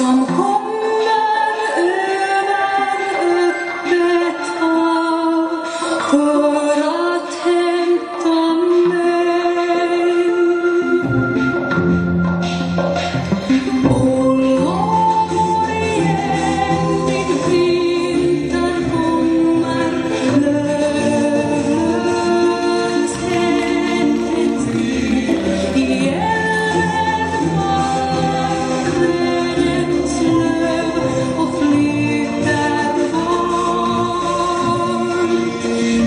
som kommer över öppet hav för att hämta mig. Och långt igenig vinter kommer lövlöshetens tid. I elden faller löv och flyter bort i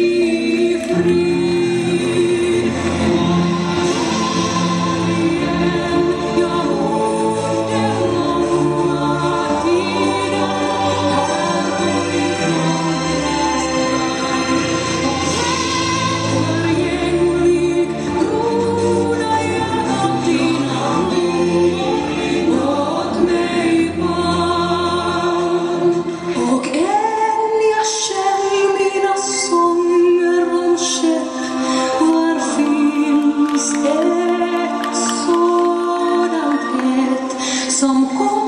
frid. Jag borde många tider här på min förgänglig groda jag av dina ord. Låt mig vara. Och än jag själv mina sånger om skepp, var finns ett sådant ett som